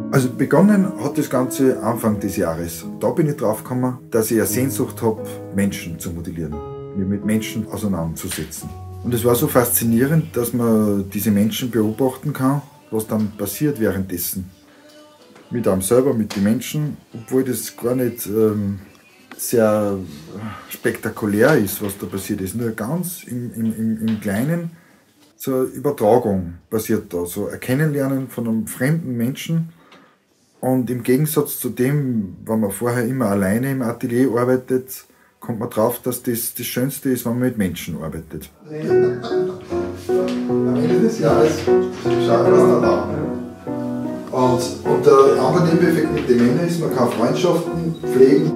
Also begonnen hat das Ganze Anfang des Jahres. Da bin ich drauf gekommen, dass ich eine Sehnsucht habe, Menschen zu modellieren, mich mit Menschen auseinanderzusetzen. Und es war so faszinierend, dass man diese Menschen beobachten kann, was dann passiert währenddessen. Mit einem selber, mit den Menschen, obwohl das gar nicht sehr spektakulär ist, was da passiert ist. Nur ganz im Kleinen, so eine Übertragung passiert da, so ein Kennenlernen von einem fremden Menschen. Und im Gegensatz zu dem, wenn man vorher immer alleine im Atelier arbeitet, kommt man drauf, dass das Schönste ist, wenn man mit Menschen arbeitet. Am Ende des Jahres schaut man das dann an. Und der andere Nebeneffekt mit den Männern ist, man kann Freundschaften pflegen.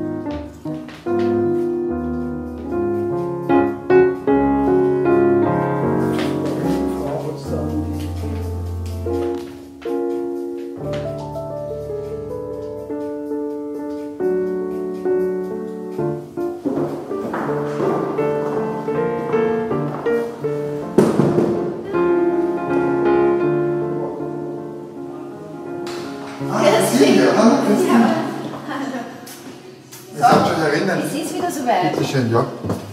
Es ist wieder soweit. Bitte schön, ja.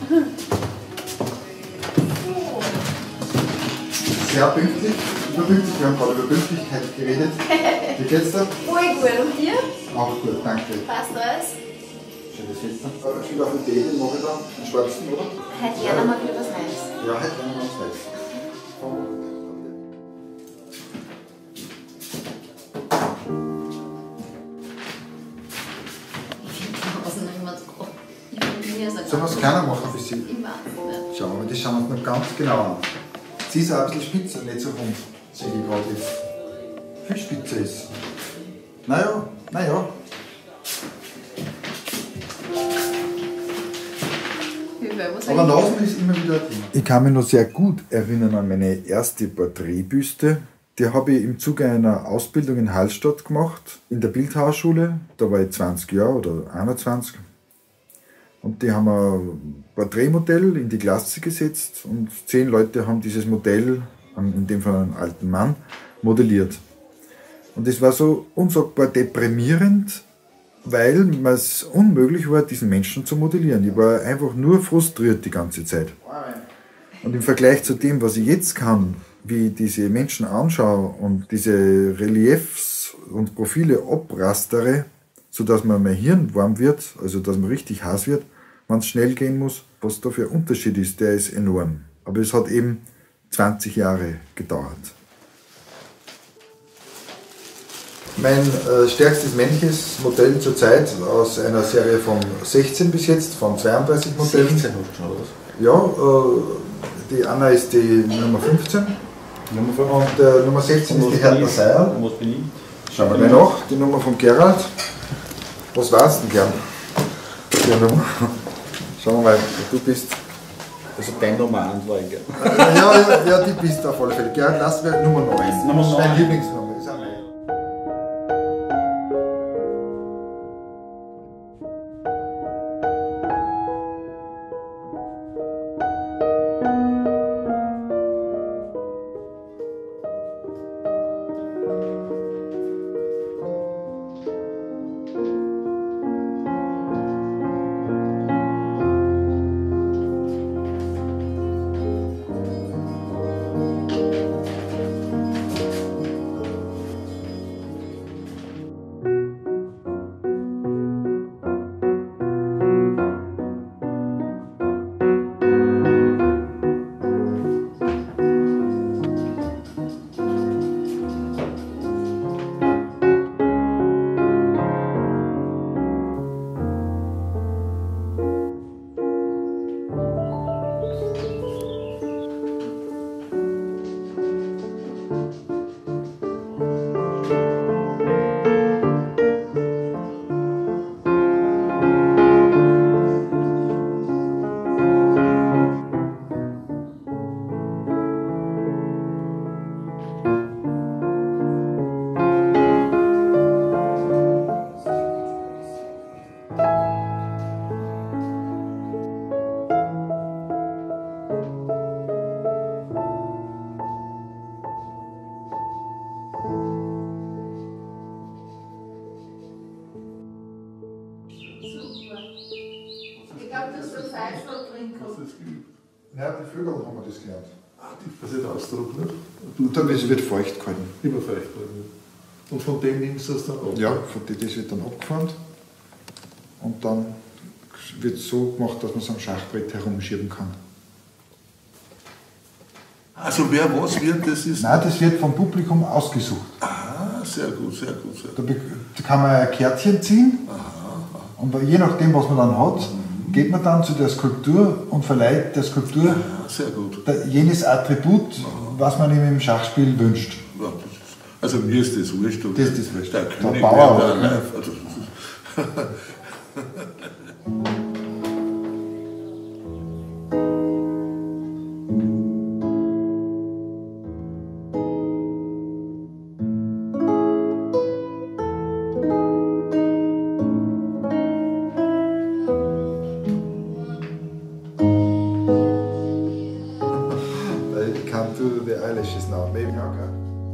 Sehr pünktlich, überpünktlich, wir haben gerade über Pünktlichkeit geredet. Wie geht's dir? Voll gut, und dir? Auch gut, danke. Passt alles? Schönes Fenster. Viel auf den Tee, den mache ich da, den schwarzen, oder? Heute gerne mal wieder was Neues. Ja, heute gerne mal was Neues. Sollen wir es kleiner machen für Sie? Schauen wir mal, das schauen wir uns noch ganz genau an. Sie ist auch ein bisschen spitzer, nicht so rund, sehe ich gerade jetzt. Viel spitzer ist. Naja. Aber Nasen ist immer wieder drin. Ich kann mich noch sehr gut erinnern an meine erste Porträtbüste. Die habe ich im Zuge einer Ausbildung in Hallstatt gemacht, in der Bildhauerschule. Da war ich 20 Jahre oder 21. Und die haben ein Porträtmodell in die Klasse gesetzt und 10 Leute haben dieses Modell, in dem Fall einen alten Mann, modelliert. Und das war so unsagbar deprimierend, weil es unmöglich war, diesen Menschen zu modellieren. Ich war einfach nur frustriert die ganze Zeit. Und im Vergleich zu dem, was ich jetzt kann, wie ich diese Menschen anschaue und diese Reliefs und Profile abrastere, sodass man mein Hirn warm wird, also dass man richtig heiß wird, wenn es schnell gehen muss. Was da für ein Unterschied ist, der ist enorm. Aber es hat eben 20 Jahre gedauert. Mein stärkstes männliches Modell zurzeit aus einer Serie von 16 bis jetzt, von 32 Modellen. 16 hast du schon, oder? Ja, die Anna ist die Nummer 15. Und Nummer 16 ist die Hertha Seier. Und was bin ich? Schauen wir gleich nach, die Nummer von Gerald. Was warst du denn gern? Die Nummer. Schauen wir mal, du bist. Also dein Nummer 1 war ich gern. Ja, die bist du auf alle Fälle. Gerald, lass mir Nummer 9. Nummer 9. Dein Lieblingsnummer ist auch meine. dass der Pfeiffer drin kommt. Ja, die Vögel haben wir das gelernt. Das ist der Ausdruck, nicht? Und dann wird feucht gehalten. Immer feucht bleiben. Und von dem nimmst du es dann ab? Ja, das wird dann abgefahren. Und dann wird es so gemacht, dass man es am Schachbrett herumschieben kann. Also wer was wird, das ist... Nein, das wird vom Publikum ausgesucht. Ah, sehr gut, sehr gut, sehr Da gut. kann man ein Kärtchen ziehen und je nachdem, was man dann hat, geht man dann zu der Skulptur und verleiht der Skulptur Ja, sehr gut. jenes Attribut, was man ihm im Schachspiel wünscht. Ja, das ist, also mir ist das wurscht. Das ist das wurscht. Der Der König Bauer wird auch, da ne? live. Also, I can't do the eyelashes now, maybe now can.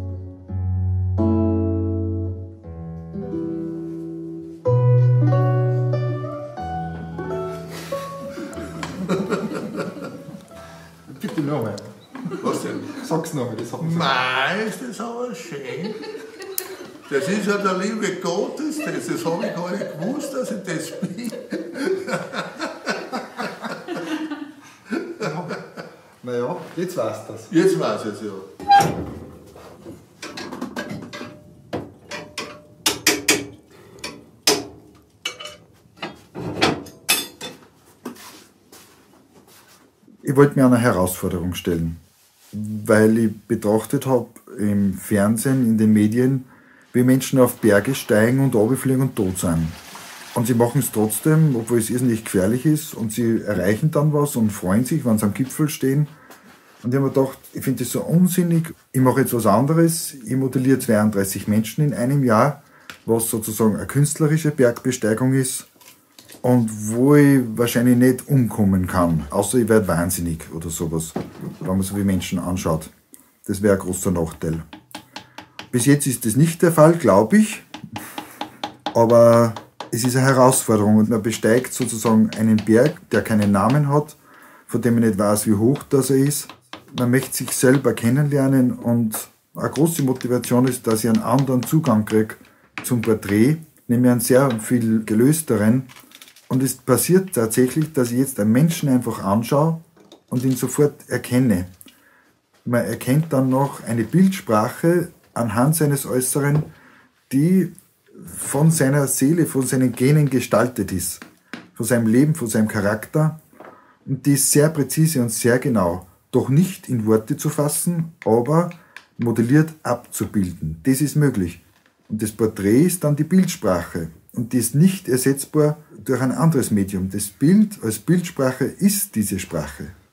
Bitte nochmal. was denn? Sag's nochmal, das hat man gesagt. Mei, ist das aber schön. Das ist ja der liebe Gott, das habe ich gar nicht gewusst, dass ich das bin. Naja, jetzt weißt du das. Jetzt weiß ich es ja. Ich wollte mir eine Herausforderung stellen, weil ich betrachtet habe im Fernsehen, in den Medien, wie Menschen auf Berge steigen und runterfliegen und tot sind. Und sie machen es trotzdem, obwohl es irrsinnig gefährlich ist, und sie erreichen dann was und freuen sich, wenn sie am Gipfel stehen. Und ich habe mir gedacht, ich finde das so unsinnig, ich mache jetzt was anderes, ich modelliere 32 Menschen in einem Jahr, was sozusagen eine künstlerische Bergbesteigung ist und wo ich wahrscheinlich nicht umkommen kann, außer ich werde wahnsinnig oder sowas, wenn man so wie Menschen anschaut. Das wäre ein großer Nachteil. Bis jetzt ist das nicht der Fall, glaube ich, aber es ist eine Herausforderung und man besteigt sozusagen einen Berg, der keinen Namen hat, von dem man nicht weiß, wie hoch das er ist. Man möchte sich selber kennenlernen und eine große Motivation ist, dass ich einen anderen Zugang kriege zum Porträt, nämlich einen sehr viel gelösteren. Und es passiert tatsächlich, dass ich jetzt einen Menschen einfach anschaue und ihn sofort erkenne. Man erkennt dann noch eine Bildsprache anhand seines Äußeren, die von seiner Seele, von seinen Genen gestaltet ist. Von seinem Leben, von seinem Charakter. Und die ist sehr präzise und sehr genau. Doch nicht in Worte zu fassen, aber modelliert abzubilden. Das ist möglich. Und das Porträt ist dann die Bildsprache. Und die ist nicht ersetzbar durch ein anderes Medium. Das Bild als Bildsprache ist diese Sprache.